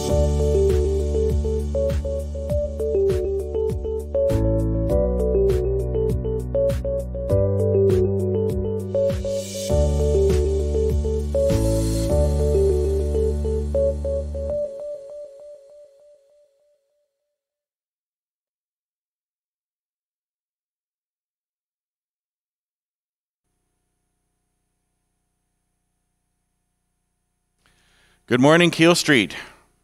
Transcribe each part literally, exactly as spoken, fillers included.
Good morning, Keele Street.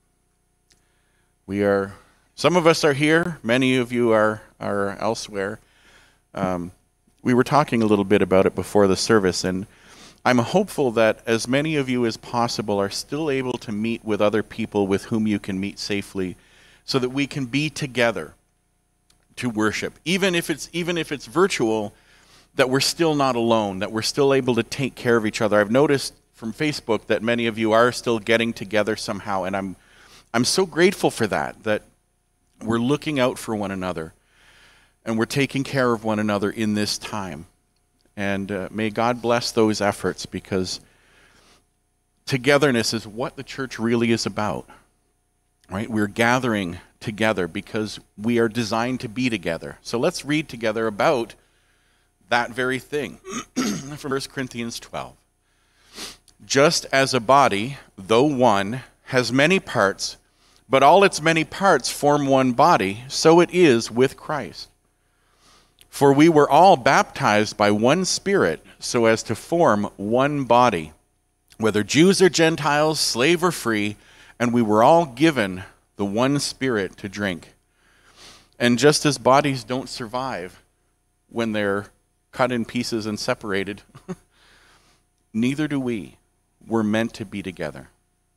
We are, some of us are here, many of you are, are elsewhere. Um, we were talking a little bit about it before the service, and I'm hopeful that as many of you as possible are still able to meet with other people with whom you can meet safely, so that we can be together to worship. Even if it's, even if it's virtual, that we're still not alone, that we're still able to take care of each other. I've noticed from Facebook that many of you are still getting together somehow, and I'm I'm so grateful for that, that we're looking out for one another and we're taking care of one another in this time. And uh, may God bless those efforts, because togetherness is what the church really is about, right? We're gathering together because we are designed to be together. So let's read together about that very thing from First Corinthians twelve. Just as a body, though one, has many parts, but all its many parts form one body, so it is with Christ. For we were all baptized by one Spirit, so as to form one body, whether Jews or Gentiles, slave or free, and we were all given the one Spirit to drink. And just as bodies don't survive when they're cut in pieces and separated, neither do we. We're meant to be together.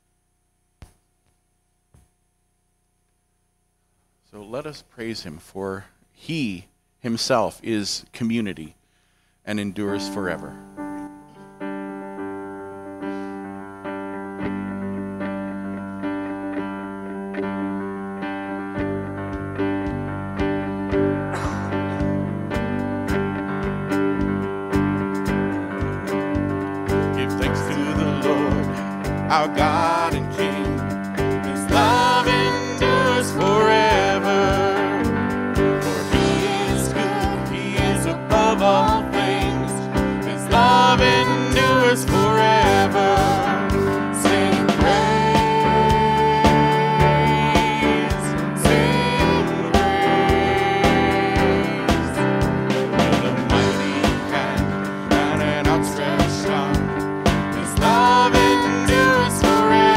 So let us praise him, for he himself is community and endures forever. Our God and King, His love endures forever. For He is good, He is above all things. His love endures forever. Sing praise, sing praise. With a mighty hand and an outstretched arm, His love endures forever.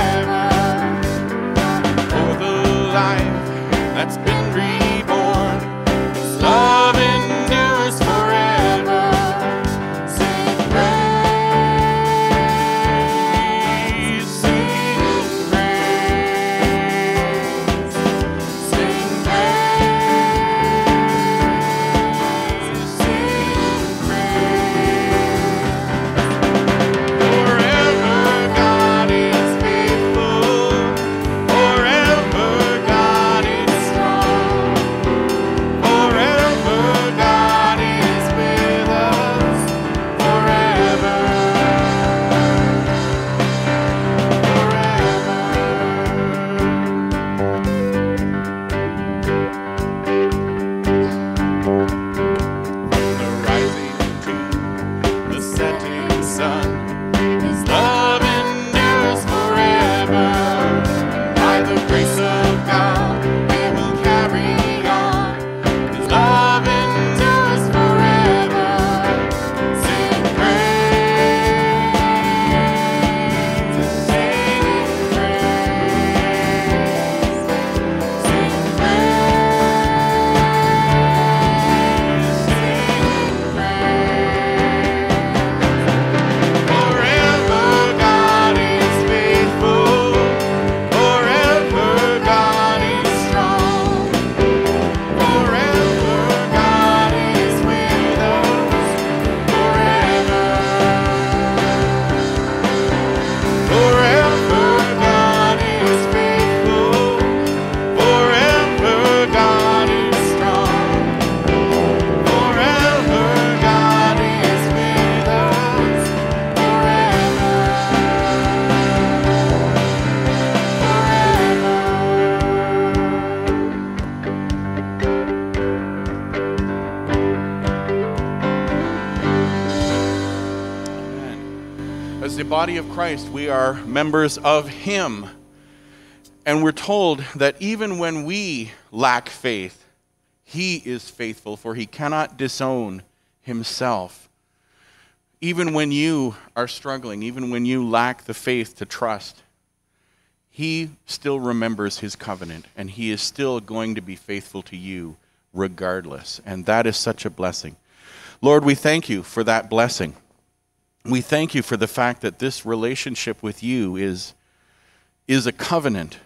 As the body of Christ, we are members of Him. And we're told that even when we lack faith, He is faithful, for He cannot disown Himself. Even when you are struggling, even when you lack the faith to trust, He still remembers His covenant, and He is still going to be faithful to you regardless. And that is such a blessing. Lord, we thank You for that blessing. We thank You for the fact that this relationship with You is, is a covenant,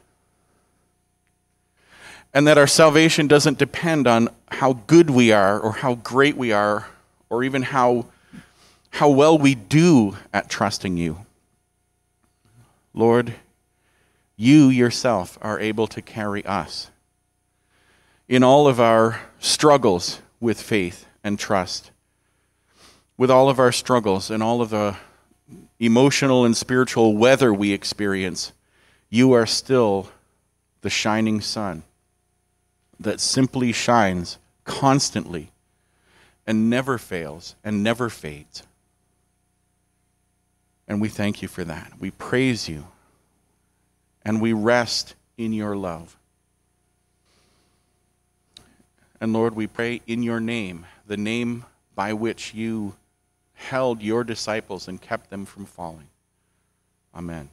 and that our salvation doesn't depend on how good we are or how great we are or even how, how well we do at trusting You. Lord, You Yourself are able to carry us in all of our struggles with faith and trust, with all of our struggles and all of the emotional and spiritual weather we experience. You are still the shining sun that simply shines constantly and never fails and never fades. And we thank You for that. We praise You, and we rest in Your love. And Lord, we pray in Your name, the name by which You held Your disciples and kept them from falling. Amen.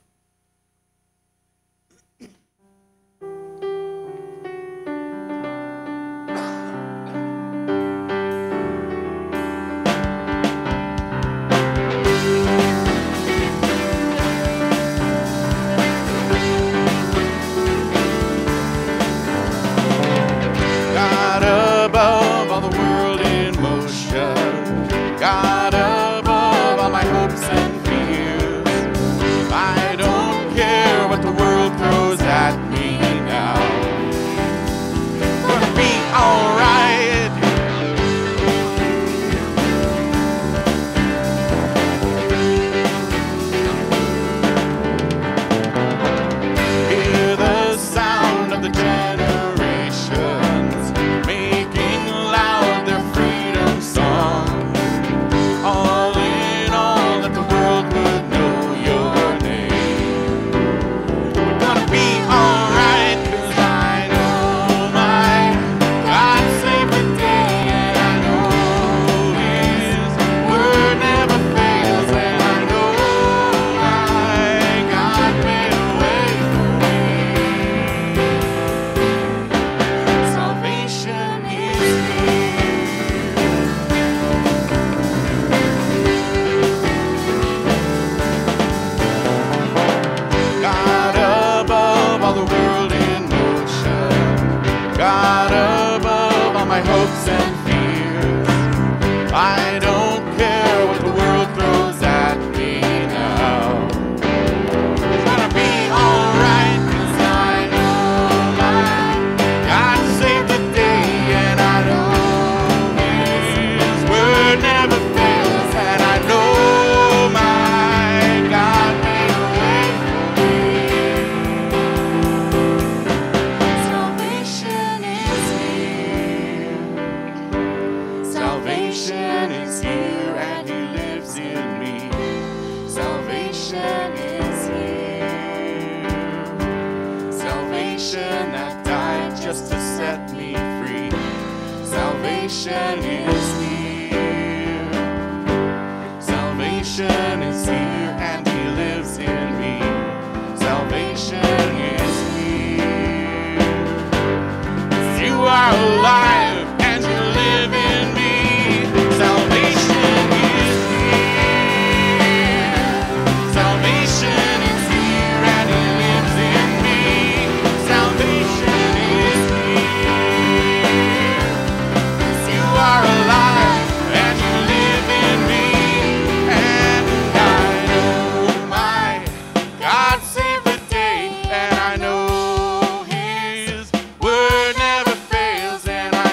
And I know His word never fails, and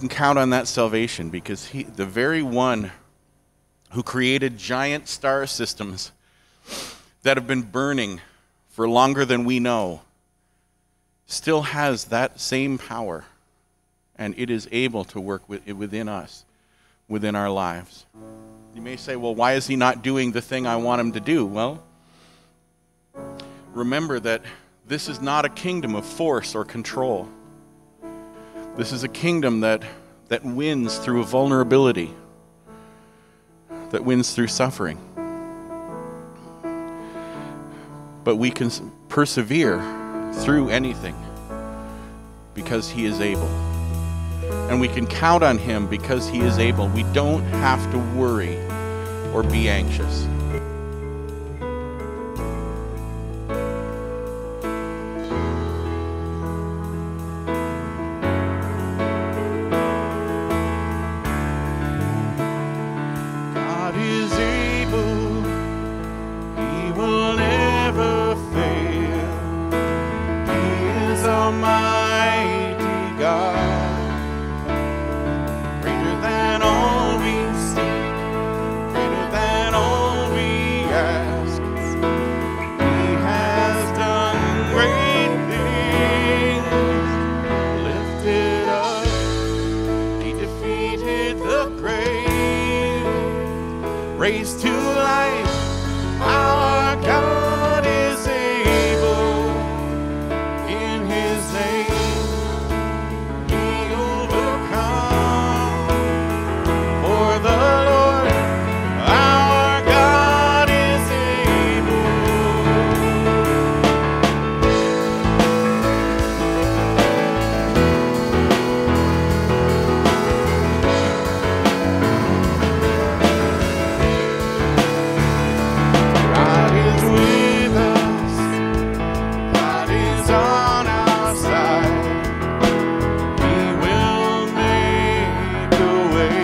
can count on that salvation because he, the very one who created giant star systems that have been burning for longer than we know, still has that same power, and it is able to work with, within us, within our lives. You may say, well, why is he not doing the thing I want him to do? Well, remember that this is not a kingdom of force or control. This is a kingdom that, that wins through vulnerability, that wins through suffering. But we can persevere through anything because he is able. And we can count on him because he is able. We don't have to worry or be anxious. God is able, he will never fail. He is Almighty God, greater than all we see, greater than all we ask. He has done great things, lifted up, he defeated the grave, raised to life. Our God is able. In his name we overcome. For the Lord our God is able. God is with us. God is on our side. He will make a way.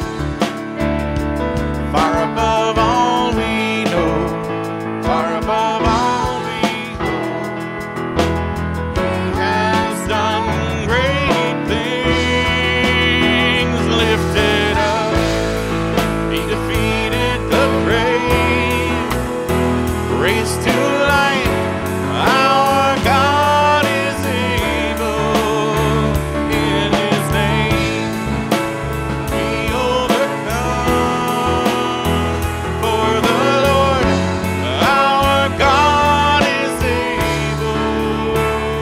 Far above all we know, far above all we know. He has done great things, lifted up. He defeated the grave, raised to life. Our God is able. In his name we overcome. For the Lord our God is able.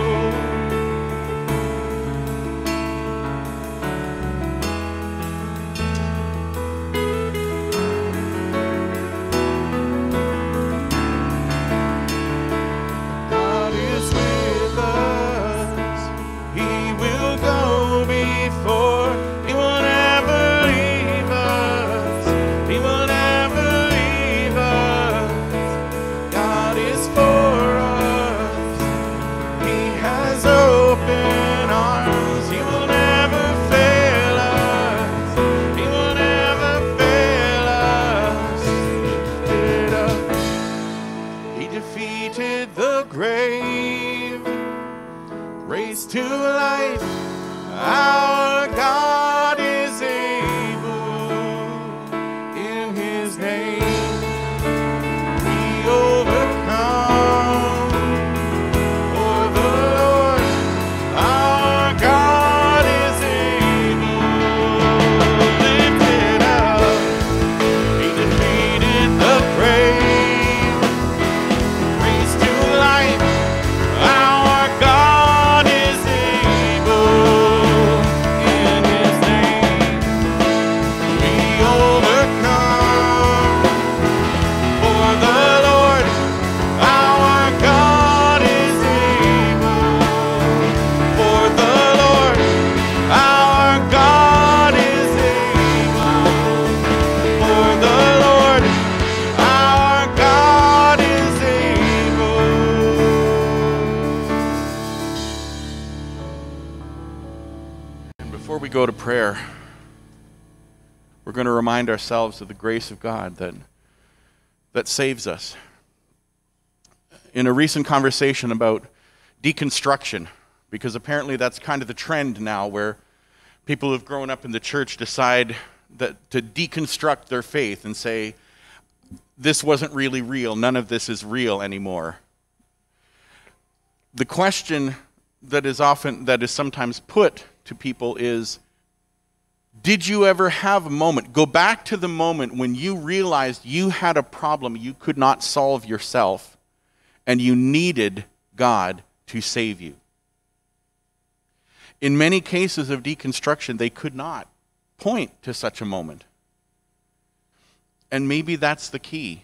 God is with us. He will go before. He will never leave us. He will never leave us. God is for us. He has open arms. He will never fail us. He will never fail us. Lifted up. He defeated the grave, raised to life. Our God is able. In his name we overcome. For the Lord our God is able. Lifted up, he defeated the grave, raised to life. Our God is able. In his name we overcome. For the Lord our God is able. For the Lord our God is able. For the Lord our God is able. And before we go to prayer, we're going to remind ourselves of the grace of God that, that saves us. In a recent conversation about deconstruction, because apparently that's kind of the trend now, where People who have grown up in the church decide that to deconstruct their faith and say, this wasn't really real, none of this is real anymore. The question that is often, that is sometimes put to people is, did you ever have a moment, go back to the moment when you realized you had a problem you could not solve yourself and you needed God to save you? In many cases of deconstruction, they could not point to such a moment. And maybe that's the key.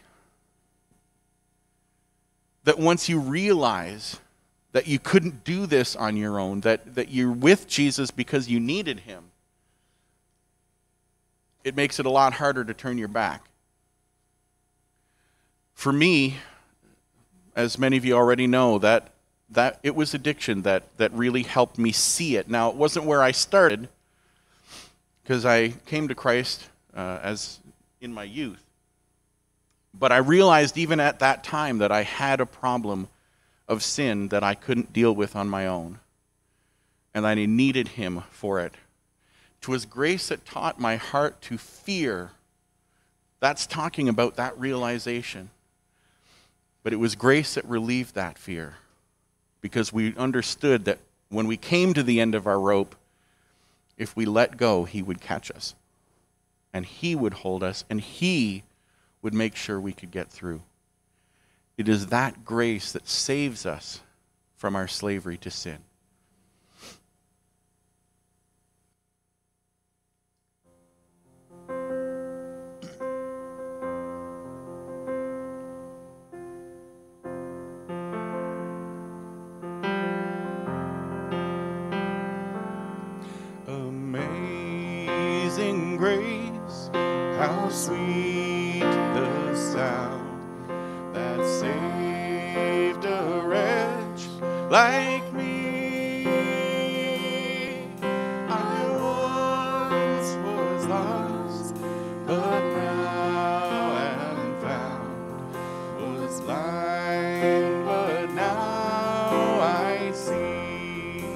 That once you realize that you couldn't do this on your own, that, that you're with Jesus because you needed him, it makes it a lot harder to turn your back. For me, as many of you already know, that, that it was addiction that, that really helped me see it. Now, it wasn't where I started, because I came to Christ uh, as in my youth. But I realized even at that time that I had a problem of sin that I couldn't deal with on my own. And I needed him for it. 'Twas grace that taught my heart to fear. That's talking about that realization. But it was grace that relieved that fear. Because we understood that when we came to the end of our rope, if we let go, he would catch us. And he would hold us, and he would make sure we could get through. It is that grace that saves us from our slavery to sin. Amazing grace, how sweet the sound that saved a wretch like me. I once was lost, but now am found. Was blind, but now I see.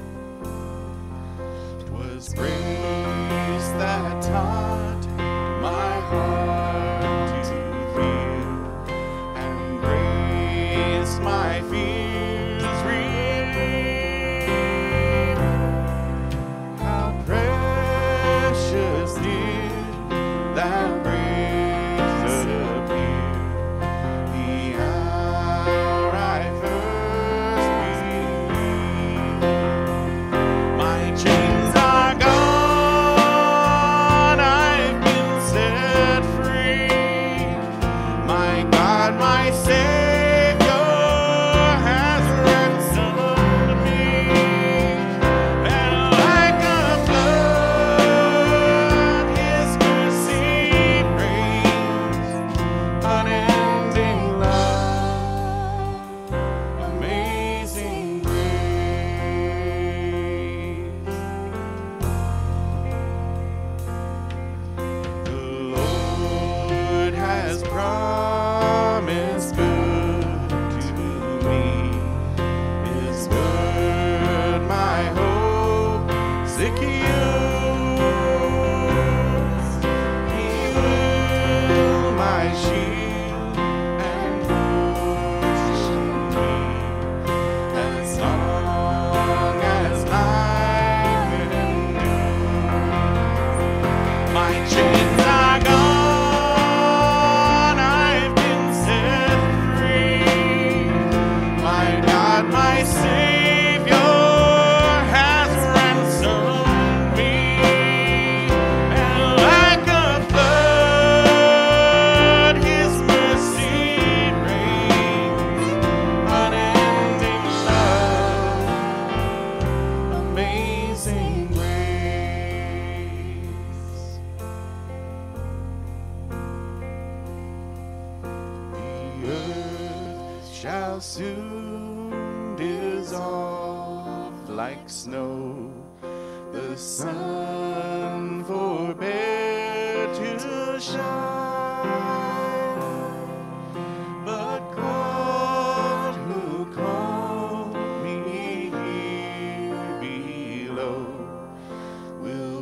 'Twas grace that taught my heart to feel, and grace my fears relieved. How precious did that grace appear the hour I first believed. My chains are gone, I've been set free. My God, my Savior has ransomed me. And like a flood, his mercy reigns. Unending love, amazing grace. The Lord has promised good to me. His word my hope secures. He will my shield and portion be, as long as life endures. My chains are gone, I've been set free. My God, my Savior has ransomed me. And like a flood, his mercy reigns. Unending love, amazing grace. The earth shall soon dissolve like snow. The sun forbear to shine. But God who called me here below will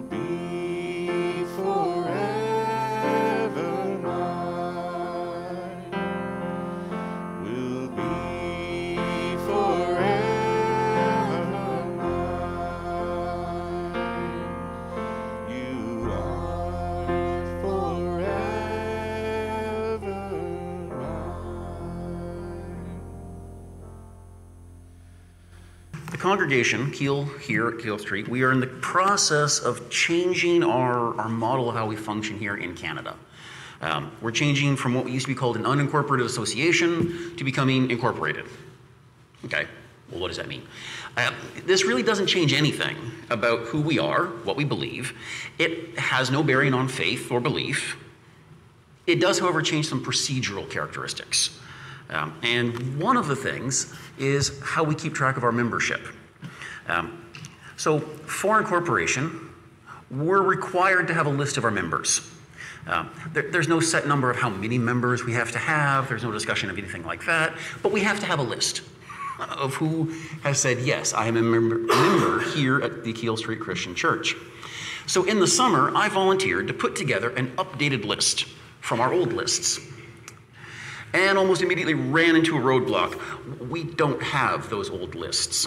congregation, Keele, here at Keele Street, we are in the process of changing our, our model of how we function here in Canada. Um, we're changing from what used to be called an unincorporated association to becoming incorporated. Okay, well, what does that mean? Uh, this really doesn't change anything about who we are, what we believe. It has no bearing on faith or belief. It does, however, change some procedural characteristics. Um, and one of the things is how we keep track of our membership. Um, so for incorporation, we're required to have a list of our members. Um, there, there's no set number of how many members we have to have. There's no discussion of anything like that. But we have to have a list of who has said, yes, I am a member, member here at the Keele Street Christian Church. So in the summer, I volunteered to put together an updated list from our old lists, and almost immediately ran into a roadblock. We don't have those old lists.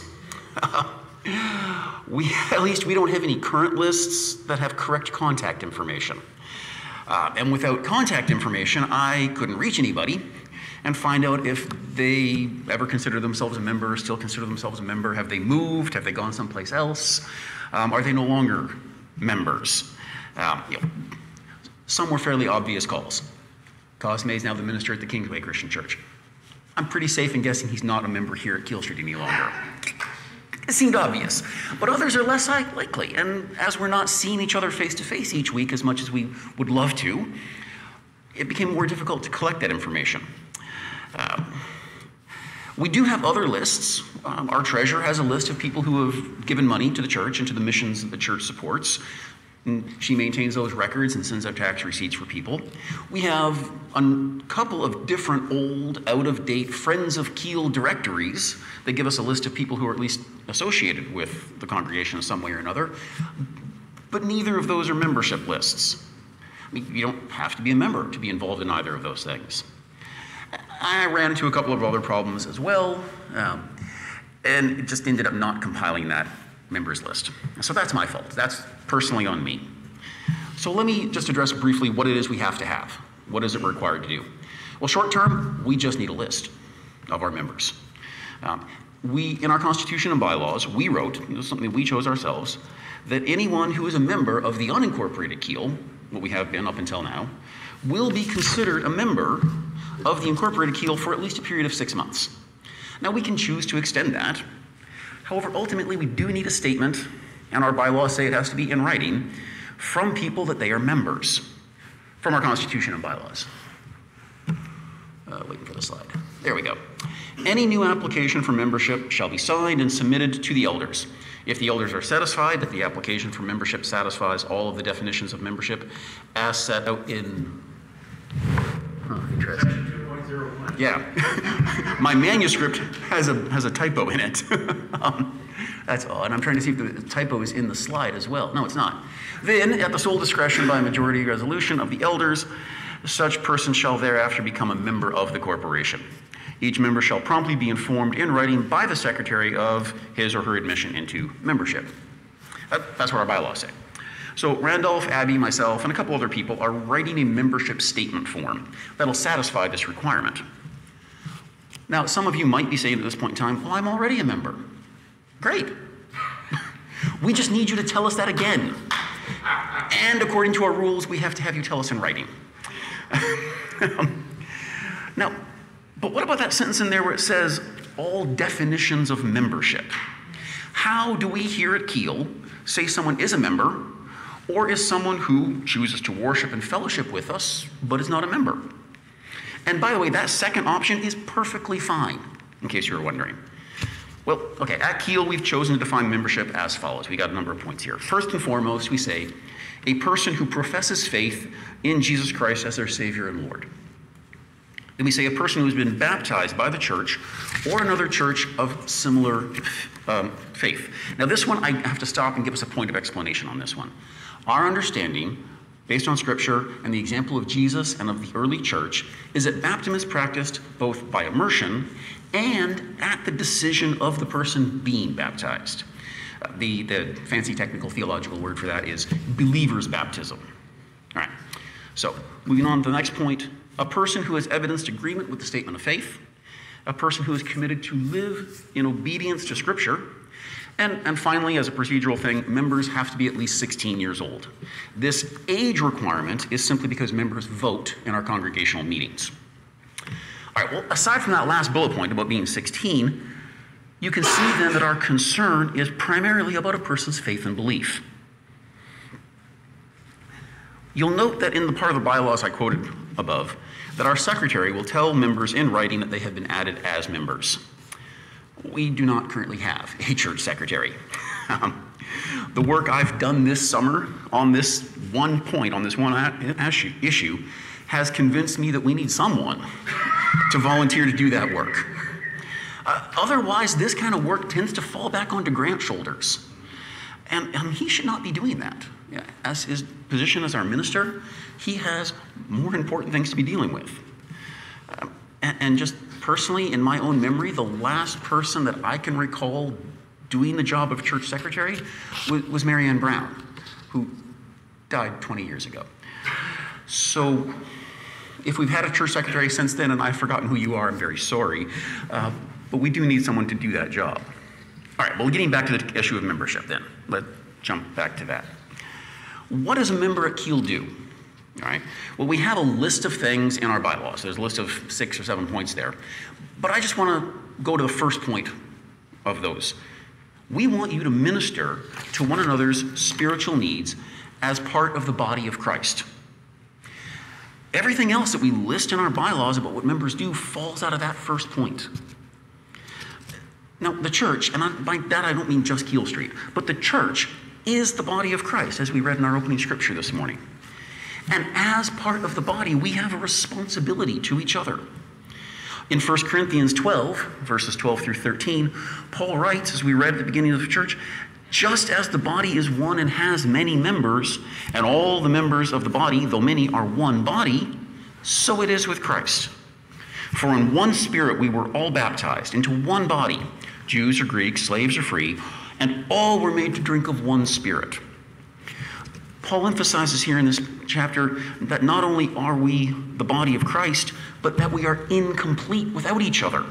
we, at least we don't have any current lists that have correct contact information. Uh, and without contact information, I couldn't reach anybody and find out if they ever consider themselves a member, still consider themselves a member. Have they moved? Have they gone someplace else? Um, are they no longer members? Um, you know, some were fairly obvious calls. Cosme is now the minister at the Kingsway Christian Church. I'm pretty safe in guessing he's not a member here at Keele Street any longer. It seemed obvious, but others are less likely. And as we're not seeing each other face to face each week as much as we would love to, it became more difficult to collect that information. Um, we do have other lists. Um, our treasurer has a list of people who have given money to the church and to the missions that the church supports. And she maintains those records and sends out tax receipts for people. We have a couple of different old, out-of-date Friends of Keele directories that give us a list of people who are at least associated with the congregation in some way or another. But neither of those are membership lists. I mean, you don't have to be a member to be involved in either of those things. I ran into a couple of other problems as well, um, and it just ended up not compiling that members list. So that's my fault. That's personally on me. So let me just address briefly what it is we have to have. What is it required to do? Well, short term, we just need a list of our members. Um, we, in our Constitution and bylaws, we wrote, this is something we chose ourselves, that anyone who is a member of the unincorporated Keele, what we have been up until now, will be considered a member of the incorporated Keele for at least a period of six months. Now, we can choose to extend that. However, ultimately, we do need a statement, and our bylaws say it has to be in writing, from people that they are members, from our Constitution and bylaws. Uh, waiting for the slide. There we go. Any new application for membership shall be signed and submitted to the elders. If the elders are satisfied that the application for membership satisfies all of the definitions of membership as set out in... Oh, interesting. Yeah, my manuscript has a has a typo in it. um, that's odd. I'm trying to see if the typo is in the slide as well. No, it's not. Then, at the sole discretion by majority resolution of the elders, such person shall thereafter become a member of the corporation. Each member shall promptly be informed in writing by the secretary of his or her admission into membership. That, that's what our bylaws say. So Randolph, Abby, myself, and a couple other people are writing a membership statement form that'll satisfy this requirement. Now, some of you might be saying at this point in time, well, I'm already a member. Great. We just need you to tell us that again. And according to our rules, we have to have you tell us in writing. Now, but what about that sentence in there where it says, all definitions of membership? How do we here at Keele say someone is a member, or is someone who chooses to worship and fellowship with us, but is not a member? And by the way, that second option is perfectly fine, in case you were wondering. Well, okay, at Keele, we've chosen to define membership as follows. We got a number of points here. First and foremost, we say, a person who professes faith in Jesus Christ as their Savior and Lord. Then we say a person who has been baptized by the church or another church of similar um, faith. Now this one, I have to stop and give us a point of explanation on this one. Our understanding, based on Scripture and the example of Jesus and of the early church, is that baptism is practiced both by immersion and at the decision of the person being baptized. Uh, the, the fancy technical theological word for that is believer's baptism. All right, so moving on to the next point, a person who has evidenced agreement with the statement of faith, a person who is committed to live in obedience to Scripture, And, and finally, as a procedural thing, members have to be at least sixteen years old. This age requirement is simply because members vote in our congregational meetings. All right, well, aside from that last bullet point about being sixteen, you can see then that our concern is primarily about a person's faith and belief. You'll note that in the part of the bylaws I quoted above, that our secretary will tell members in writing that they have been added as members. We do not currently have a church secretary. Um, the work I've done this summer on this one point, on this one issue, has convinced me that we need someone to volunteer to do that work. Uh, otherwise, this kind of work tends to fall back onto Grant's shoulders. And, and he should not be doing that. Yeah, as his position as our minister, he has more important things to be dealing with. Um, and, and just personally, in my own memory, the last person that I can recall doing the job of church secretary was, was Mary Ann Brown, who died twenty years ago. So if we've had a church secretary since then and I've forgotten who you are, I'm very sorry. Uh, but we do need someone to do that job. All right, well, getting back to the issue of membership then. Let's jump back to that. What does a member at Keele do? All right, well, we have a list of things in our bylaws. There's a list of six or seven points there. But I just want to go to the first point of those. We want you to minister to one another's spiritual needs as part of the body of Christ. Everything else that we list in our bylaws about what members do falls out of that first point. Now, the church, and I, by that I don't mean just Keele Street, but the church is the body of Christ, as we read in our opening scripture this morning. And as part of the body, we have a responsibility to each other. In First Corinthians twelve, verses twelve through thirteen, Paul writes, as we read at the beginning of the church, just as the body is one and has many members, and all the members of the body, though many, are one body, so it is with Christ. For in one spirit we were all baptized into one body, Jews or Greeks, slaves or free, and all were made to drink of one spirit. Paul emphasizes here in this chapter that not only are we the body of Christ, but that we are incomplete without each other.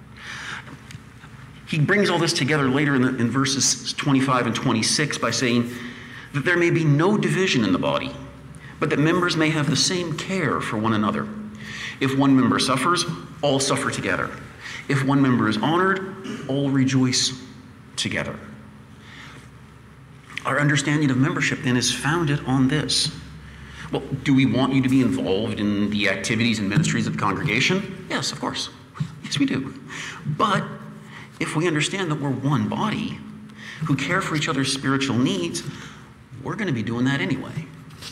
He brings all this together later in, the, in verses twenty-five and twenty-six by saying that there may be no division in the body, but that members may have the same care for one another. If one member suffers, all suffer together. If one member is honored, all rejoice together. Our understanding of membership then is founded on this. Well, do we want you to be involved in the activities and ministries of the congregation? Yes, of course. Yes, we do. But if we understand that we're one body who care for each other's spiritual needs, we're going to be doing that anyway.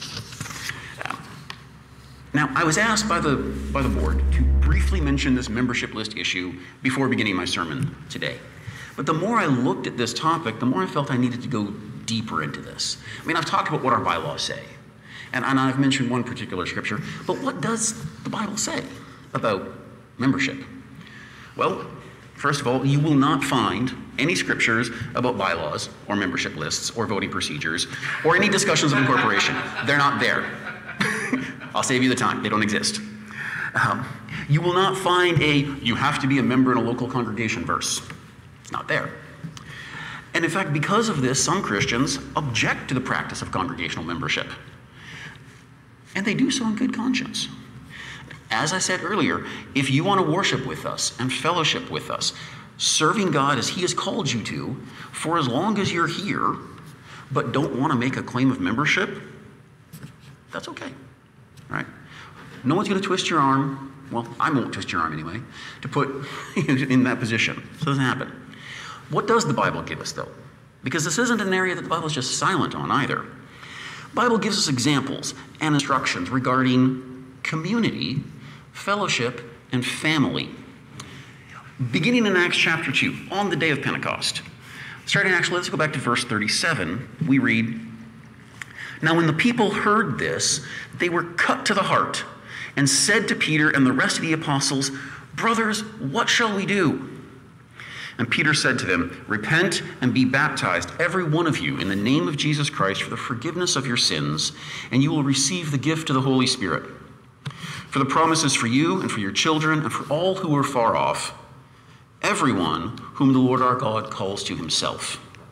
Now, I was asked by the, by the board to briefly mention this membership list issue before beginning my sermon today. But the more I looked at this topic, the more I felt I needed to go deeper into this. I mean, I've talked about what our bylaws say, and, and I've mentioned one particular scripture, but what does the Bible say about membership? Well, first of all, you will not find any scriptures about bylaws or membership lists or voting procedures or any discussions of incorporation. They're not there. I'll save you the time. They don't exist. Um, you will not find a, you have to be a member in a local congregation verse. It's not there. And in fact, because of this, some Christians object to the practice of congregational membership. And they do so in good conscience. As I said earlier, if you want to worship with us and fellowship with us, serving God as He has called you to, for as long as you're here, but don't want to make a claim of membership, that's okay. Right? No one's going to twist your arm, well, I won't twist your arm anyway, to put in that position. So it doesn't happen. What does the Bible give us, though? Because this isn't an area that the Bible is just silent on either. The Bible gives us examples and instructions regarding community, fellowship, and family. Beginning in Acts chapter two, on the day of Pentecost. Starting actually, let's go back to verse thirty-seven. We read, "Now when the people heard this, they were cut to the heart and said to Peter and the rest of the apostles, 'Brothers, what shall we do?' And Peter said to them, 'Repent and be baptized, every one of you, in the name of Jesus Christ for the forgiveness of your sins, and you will receive the gift of the Holy Spirit. For the promise is for you and for your children and for all who are far off, everyone whom the Lord our God calls to Himself.'"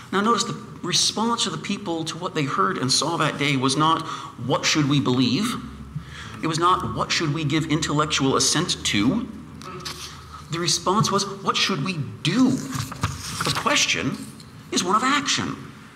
Now notice the response of the people to what they heard and saw that day was not, what should we believe? It was not, what should we give intellectual assent to? The response was, what should we do? The question is one of action.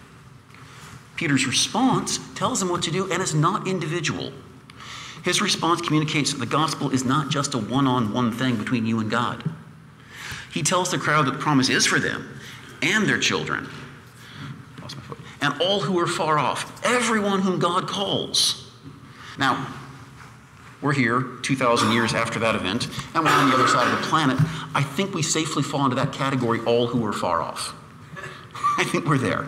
Peter's response tells them what to do, and it's not individual. His response communicates that the gospel is not just a one-on-one thing between you and God. He tells the crowd that the promise is for them and their children, lost my foot, and all who are far off, everyone whom God calls. Now, we're here two thousand years after that event, and we're on the other side of the planet. I think we safely fall into that category, all who are far off. I think we're there.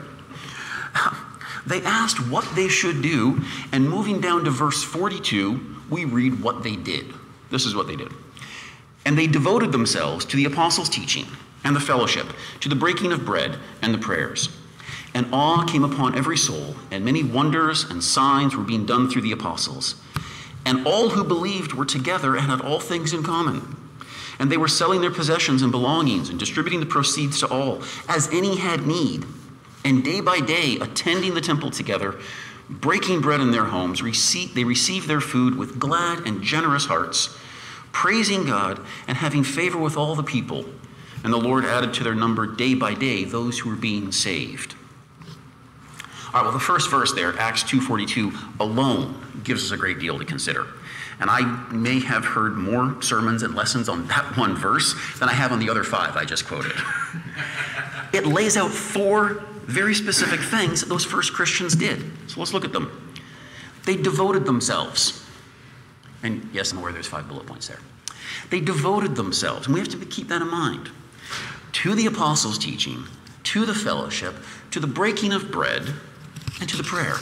They asked what they should do, and moving down to verse forty-two, we read what they did. This is what they did. And they devoted themselves to the apostles' teaching and the fellowship, to the breaking of bread and the prayers. And awe came upon every soul, and many wonders and signs were being done through the apostles. And all who believed were together and had all things in common. And they were selling their possessions and belongings and distributing the proceeds to all, as any had need. And day by day, attending the temple together, breaking bread in their homes, receive, they received their food with glad and generous hearts, praising God and having favor with all the people. And the Lord added to their number day by day those who were being saved. All right, well, the first verse there, Acts two forty-two, alone gives us a great deal to consider. And I may have heard more sermons and lessons on that one verse than I have on the other five I just quoted. It lays out four very specific things that those first Christians did. So let's look at them. They devoted themselves. And yes, I'm aware there's five bullet points there. They devoted themselves, and we have to keep that in mind, to the apostles' teaching, to the fellowship, to the breaking of bread, and to the prayer.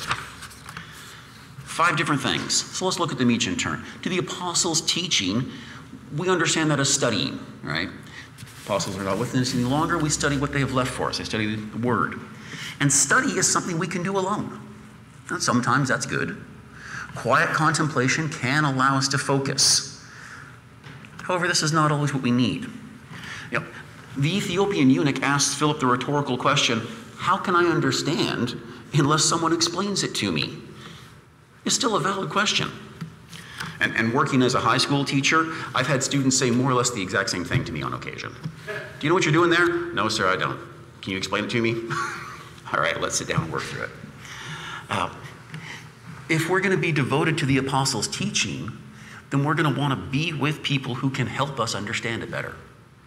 Five different things. So let's look at them each in turn. To the apostles' teaching, we understand that as studying, right? Apostles are not with us any longer. We study what they have left for us. They study the word. And study is something we can do alone. And sometimes that's good. Quiet contemplation can allow us to focus. However, this is not always what we need. You know, the Ethiopian eunuch asked Philip the rhetorical question, how can I understand unless someone explains it to me? It's still a valid question. And, and working as a high school teacher, I've had students say more or less the exact same thing to me on occasion. Do you know what you're doing there? No, sir, I don't. Can you explain it to me? All right, let's sit down and work through it. Uh, if we're going to be devoted to the apostles' teaching, then we're going to want to be with people who can help us understand it better.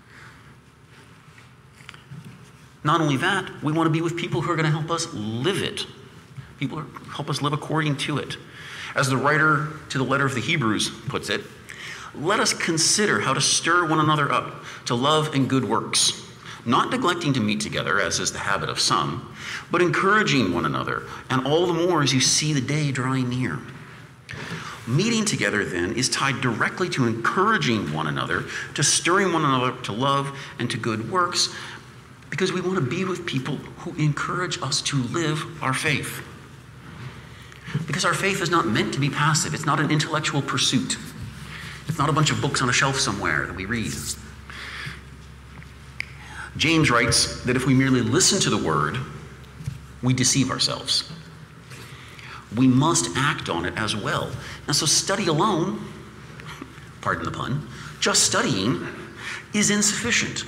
Not only that, we want to be with people who are going to help us live it. People who help us live according to it. As the writer to the letter of the Hebrews puts it, let us consider how to stir one another up to love and good works, not neglecting to meet together, as is the habit of some, but encouraging one another, and all the more as you see the day drawing near. Meeting together, then, is tied directly to encouraging one another, to stirring one another to love and to good works, because we want to be with people who encourage us to live our faith. Because our faith is not meant to be passive. It's not an intellectual pursuit. It's not a bunch of books on a shelf somewhere that we read. James writes that if we merely listen to the word, we deceive ourselves. We must act on it as well. And so study alone, pardon the pun, just studying is insufficient.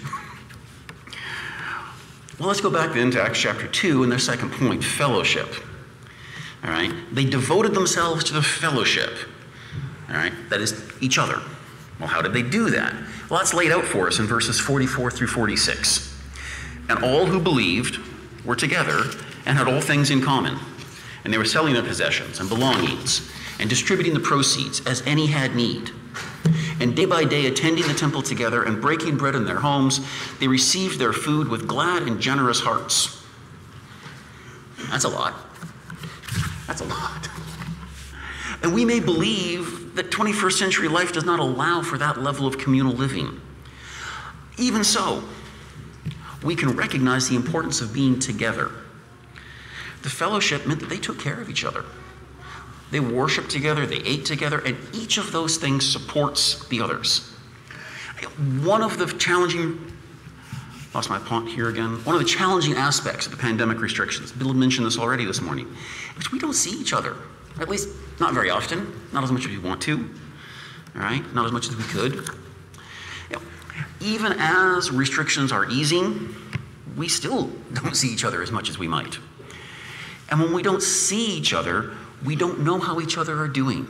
Well, let's go back then to Acts chapter two and their second point, fellowship. All right, they devoted themselves to the fellowship. All right, that is each other. Well, how did they do that? Well, that's laid out for us in verses forty-four through forty-six. And all who believed were together and had all things in common. And they were selling their possessions and belongings and distributing the proceeds as any had need. And day by day, attending the temple together and breaking bread in their homes, they received their food with glad and generous hearts. That's a lot. That's a lot. And we may believe that twenty-first century life does not allow for that level of communal living. Even so, we can recognize the importance of being together. The fellowship meant that they took care of each other. They worshiped together, they ate together, and each of those things supports the others. One of the challenging lost my point here again. One of the challenging aspects of the pandemic restrictions, Bill mentioned this already this morning, is we don't see each other. At least not very often, not as much as we want to, all right? Not as much as we could. You know, even as restrictions are easing, we still don't see each other as much as we might. And when we don't see each other, we don't know how each other are doing.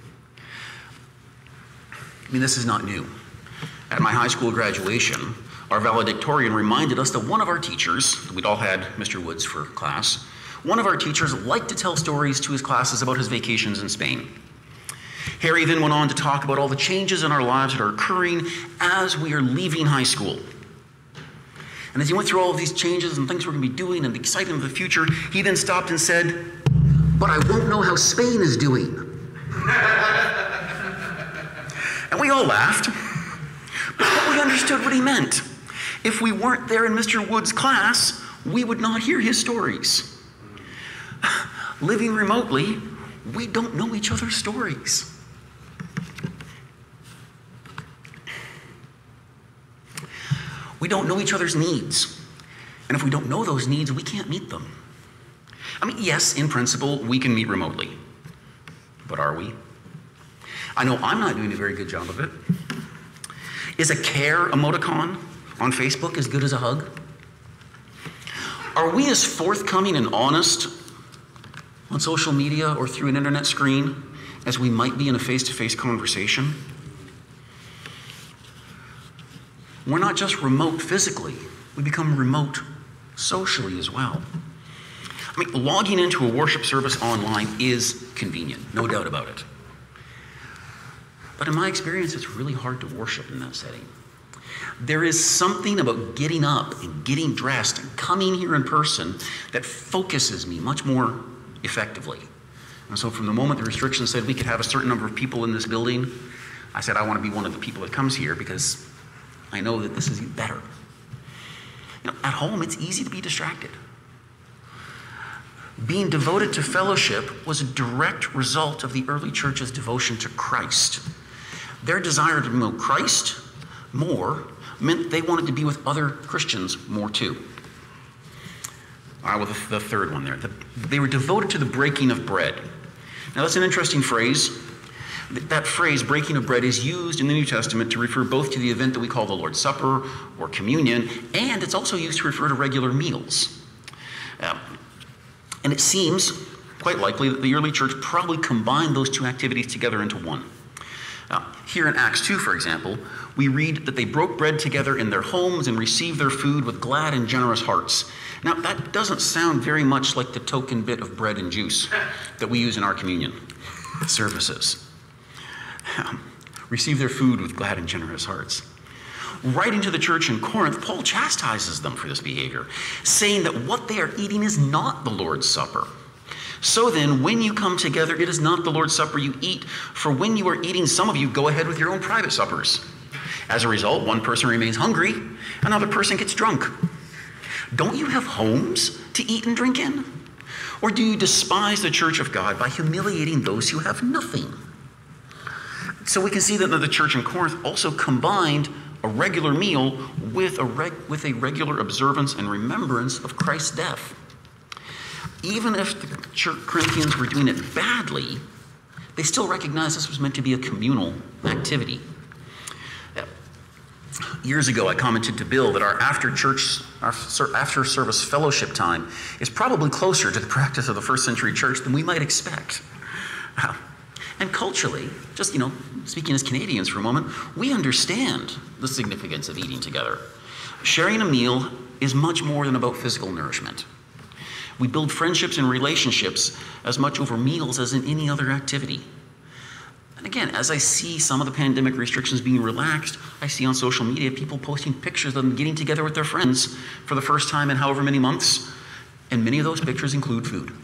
I mean, this is not new. At my high school graduation, our valedictorian reminded us that one of our teachers, we'd all had Mister Woods for class, one of our teachers liked to tell stories to his classes about his vacations in Spain. Harry then went on to talk about all the changes in our lives that are occurring as we are leaving high school. And as he went through all of these changes and things we're going to be doing and the excitement of the future, he then stopped and said, "But I won't know how Spain is doing." And we all laughed, but we understood what he meant. If we weren't there in Mister Wood's class, we would not hear his stories. Living remotely, we don't know each other's stories. We don't know each other's needs. And if we don't know those needs, we can't meet them. I mean, yes, in principle, we can meet remotely. But are we? I know I'm not doing a very good job of it. Is a care emoticon on Facebook as good as a hug? Are we as forthcoming and honest on social media or through an internet screen as we might be in a face-to-face conversation? We're not just remote physically, we become remote socially as well. I mean, logging into a worship service online is convenient, no doubt about it. But in my experience, it's really hard to worship in that setting. There is something about getting up and getting dressed and coming here in person that focuses me much more effectively. And so from the moment the restrictions said we could have a certain number of people in this building, I said I want to be one of the people that comes here because I know that this is better. You know, at home, it's easy to be distracted. Being devoted to fellowship was a direct result of the early church's devotion to Christ. Their desire to know Christ more meant they wanted to be with other Christians more too. All right, well, the, the third one there. The, they were devoted to the breaking of bread. Now, that's an interesting phrase. That phrase, breaking of bread, is used in the New Testament to refer both to the event that we call the Lord's Supper or communion, and it's also used to refer to regular meals. Uh, and it seems quite likely that the early church probably combined those two activities together into one. Uh, here in Acts two, for example, we read that they broke bread together in their homes and received their food with glad and generous hearts. Now, that doesn't sound very much like the token bit of bread and juice that we use in our communion services. Um, receive their food with glad and generous hearts. Writing to the church in Corinth, Paul chastises them for this behavior, saying that what they are eating is not the Lord's Supper. So then, when you come together, it is not the Lord's Supper you eat, for when you are eating, some of you go ahead with your own private suppers. As a result, one person remains hungry, another person gets drunk. Don't you have homes to eat and drink in? Or do you despise the church of God by humiliating those who have nothing? So we can see that the church in Corinth also combined a regular meal with a, reg- with a regular observance and remembrance of Christ's death. Even if the church Corinthians were doing it badly, they still recognized this was meant to be a communal activity. Years ago, I commented to Bill that our after-church, our after-service fellowship time is probably closer to the practice of the first century church than we might expect. Uh, and culturally, just, you know, speaking as Canadians for a moment, we understand the significance of eating together. Sharing a meal is much more than about physical nourishment. We build friendships and relationships as much over meals as in any other activity. And again, as I see some of the pandemic restrictions being relaxed, I see on social media people posting pictures of them getting together with their friends for the first time in however many months, and many of those pictures include food.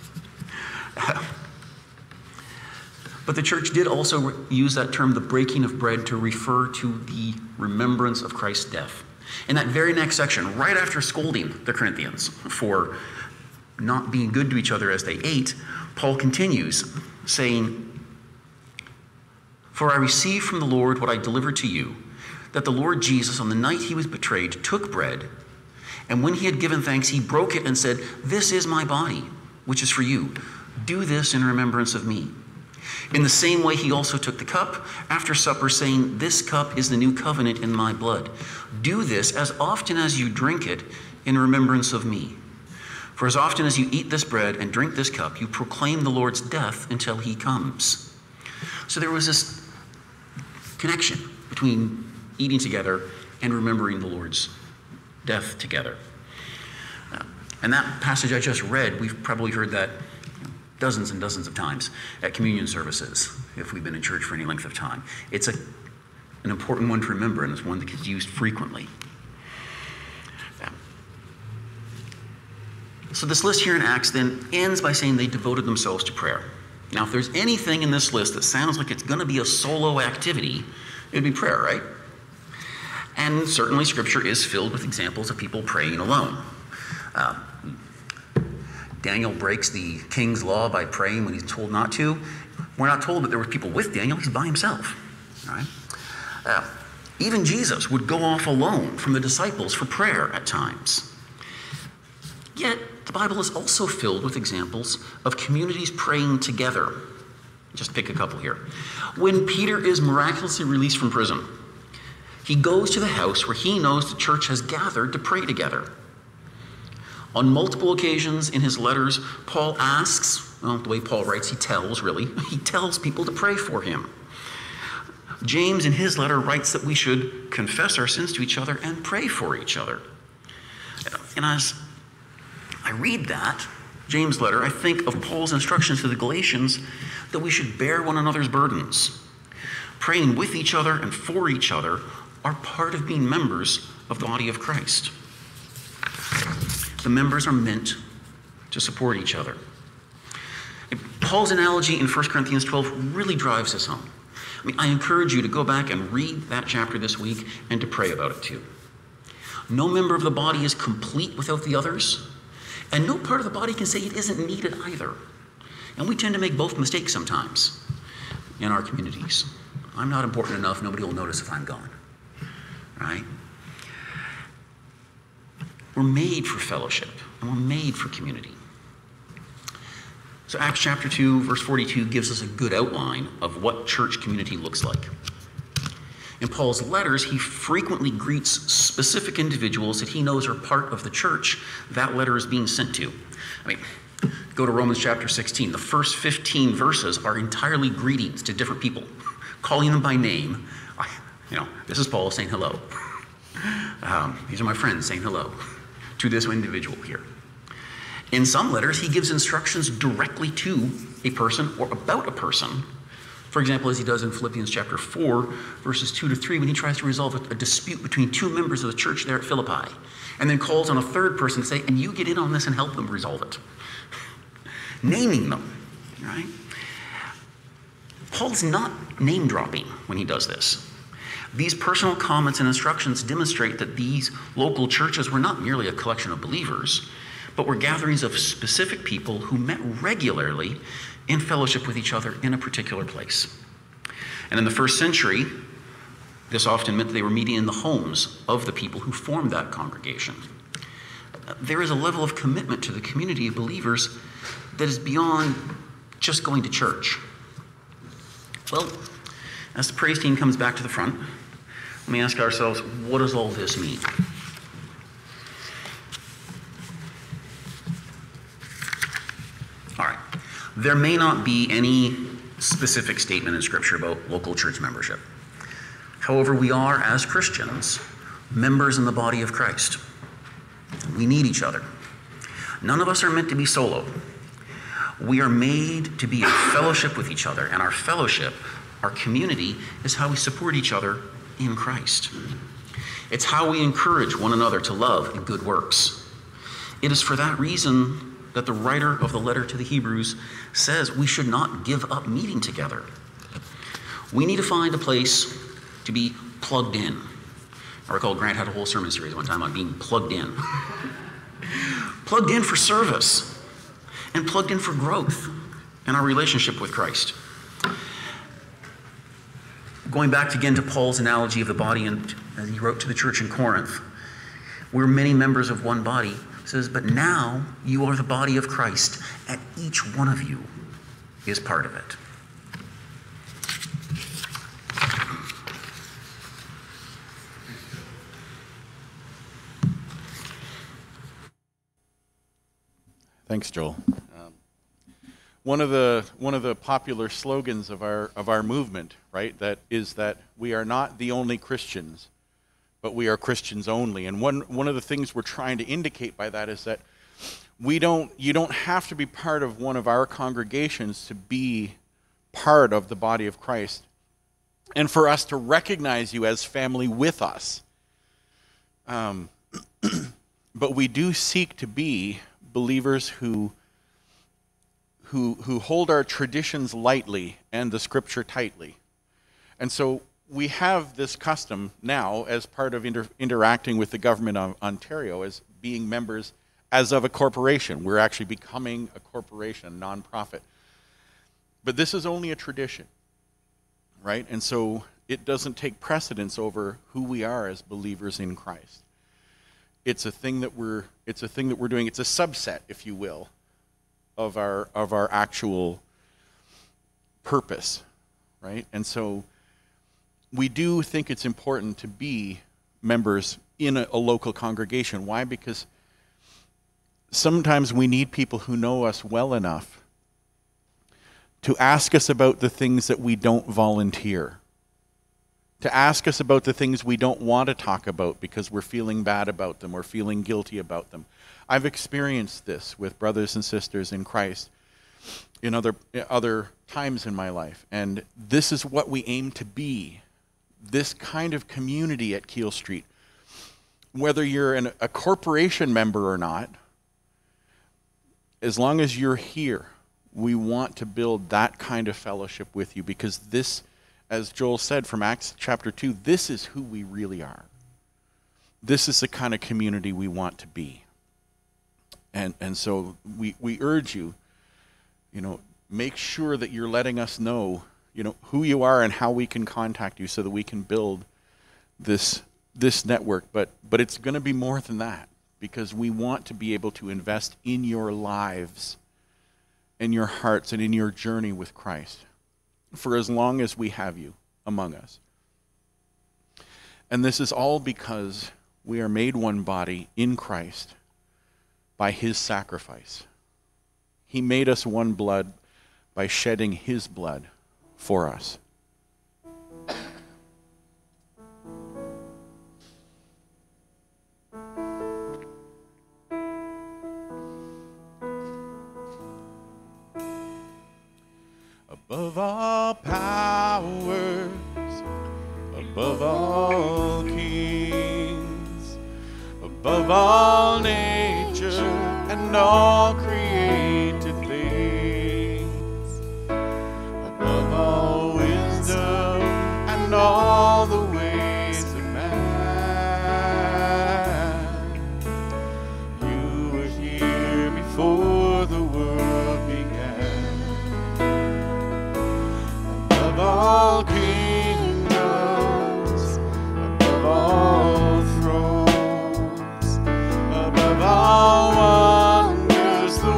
But the church did also use that term, the breaking of bread, to refer to the remembrance of Christ's death. In that very next section, right after scolding the Corinthians for not being good to each other as they ate, Paul continues saying, "For I received from the Lord what I delivered to you, that the Lord Jesus, on the night he was betrayed, took bread, and when he had given thanks, he broke it and said, "This is my body, which is for you. Do this in remembrance of me." In the same way, he also took the cup after supper, saying, "This cup is the new covenant in my blood. Do this as often as you drink it in remembrance of me. For as often as you eat this bread and drink this cup, you proclaim the Lord's death until he comes." So there was this connection between eating together and remembering the Lord's death together. Uh, and that passage I just read, we've probably heard that dozens and dozens of times at communion services, if we've been in church for any length of time. It's a, an important one to remember, and it's one that gets used frequently. Yeah. So this list here in Acts then ends by saying they devoted themselves to prayer. Now, if there's anything in this list that sounds like it's going to be a solo activity, it'd be prayer, right? And certainly Scripture is filled with examples of people praying alone. Uh, Daniel breaks the king's law by praying when he's told not to. We're not told that there were people with Daniel. He's by himself. All right? Uh, even Jesus would go off alone from the disciples for prayer at times. Yet, the Bible is also filled with examples of communities praying together. Just pick a couple here. When Peter is miraculously released from prison, he goes to the house where he knows the church has gathered to pray together. On multiple occasions in his letters, Paul asks, well, the way Paul writes, he tells, really, he tells people to pray for him. James, in his letter, writes that we should confess our sins to each other and pray for each other. And as I read that, James' letter, I think of Paul's instructions to the Galatians that we should bear one another's burdens. Praying with each other and for each other are part of being members of the body of Christ. The members are meant to support each other. Paul's analogy in First Corinthians twelve really drives this home. I mean, I encourage you to go back and read that chapter this week and to pray about it too. No member of the body is complete without the others, and no part of the body can say it isn't needed either. And we tend to make both mistakes sometimes in our communities. I'm not important enough, nobody will notice if I'm gone. Right? We're made for fellowship, and we're made for community. So Acts chapter two, verse forty-two gives us a good outline of what church community looks like. In Paul's letters, he frequently greets specific individuals that he knows are part of the church that letter is being sent to. I mean, go to Romans chapter sixteen. The first fifteen verses are entirely greetings to different people, calling them by name. You know, this is Paul saying hello. Um, these are my friends saying hello to this individual here. In some letters, he gives instructions directly to a person or about a person. For example, as he does in Philippians chapter four, verses two to three, when he tries to resolve a, a dispute between two members of the church there at Philippi, and then calls on a third person to say, and you get in on this and help them resolve it. Naming them, right? Paul's not name-dropping when he does this. These personal comments and instructions demonstrate that these local churches were not merely a collection of believers, but were gatherings of specific people who met regularly in fellowship with each other in a particular place. And in the first century, this often meant that they were meeting in the homes of the people who formed that congregation. There is a level of commitment to the community of believers that is beyond just going to church. Well, as the praise team comes back to the front, let me ask ourselves, what does all this mean? All right. There may not be any specific statement in Scripture about local church membership. However, we are, as Christians, members in the body of Christ. We need each other. None of us are meant to be solo. We are made to be in fellowship with each other, and our fellowship, our community, is how we support each other in Christ. It's how we encourage one another to love and good works. It is for that reason that the writer of the letter to the Hebrews says we should not give up meeting together. We need to find a place to be plugged in. I recall Grant had a whole sermon series one time on being plugged in. Plugged in for service and plugged in for growth in our relationship with Christ. going back again to Paul's analogy of the body, and as he wrote to the church in Corinth, we're many members of one body. It says, but now you are the body of Christ, and each one of you is part of it. Thanks, Joel. Um, one of the one of the popular slogans of our of our movement, right, that is that we are not the only Christians, but we are Christians only. And one one of the things we're trying to indicate by that is that we don't you don't have to be part of one of our congregations to be part of the body of Christ, and for us to recognize you as family with us. Um, but we do seek to be believers who, who, who hold our traditions lightly and the scripture tightly. And so we have this custom now as part of inter interacting with the government of Ontario as being members as of a corporation. We're actually becoming a corporation, a nonprofit. But this is only a tradition, right? And so it doesn't take precedence over who we are as believers in Christ. It's a thing that we're it's a thing that we're doing. It's a subset, if you will, of our of our actual purpose, right? And so we do think it's important to be members in a, a local congregation. Why? Because sometimes we need people who know us well enough to ask us about the things that we don't volunteer, to ask us about the things we don't want to talk about because we're feeling bad about them or feeling guilty about them. I've experienced this with brothers and sisters in Christ in other other times in my life, and this is what we aim to be, this kind of community at Keele Street. Whether you're an, a corporation member or not, as long as you're here, we want to build that kind of fellowship with you, because this, as Joel said from Acts chapter two, this is who we really are. This is the kind of community we want to be. And and so we, we urge you, you know, make sure that you're letting us know, you know, who you are and how we can contact you so that we can build this this network. But but it's going to be more than that, because we want to be able to invest in your lives, in your hearts, and in your journey with Christ for as long as we have you among us. And this is all because we are made one body in Christ by his sacrifice. He made us one blood by shedding his blood for us. Above all powers, above all kings, above all nature and all created things, above all wisdom and all the ways of man, you were here before the world began. Above all kingdoms, above all thrones, above all wonders the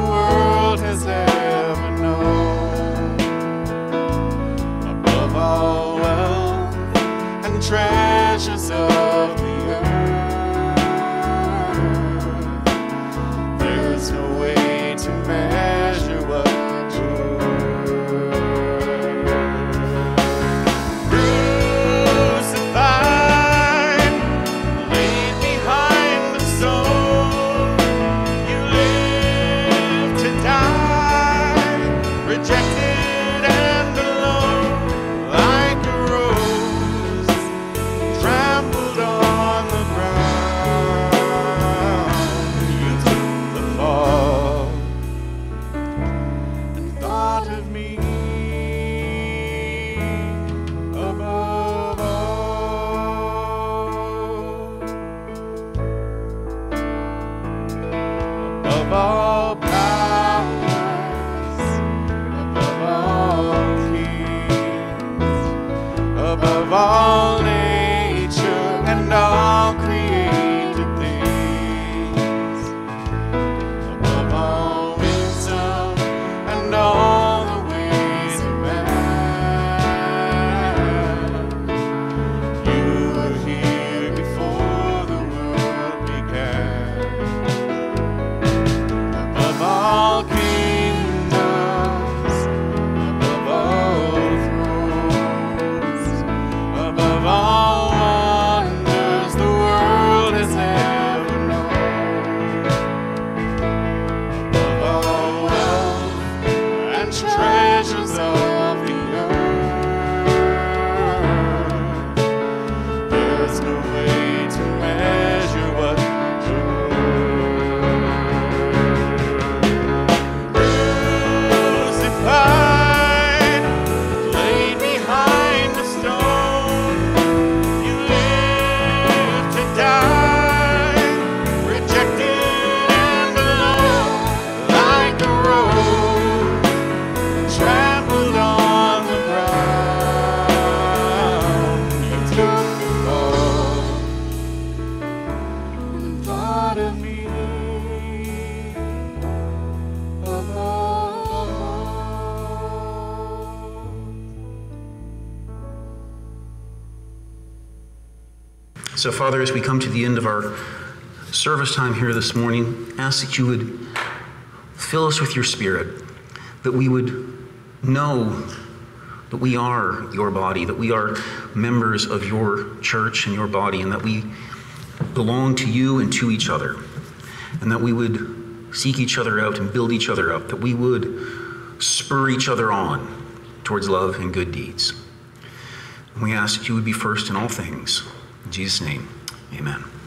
So, Father, as we come to the end of our service time here this morning, ask that you would fill us with your Spirit, that we would know that we are your body, that we are members of your church and your body, and that we belong to you and to each other, and that we would seek each other out and build each other up, that we would spur each other on towards love and good deeds. And we ask that you would be first in all things. In Jesus' name, amen.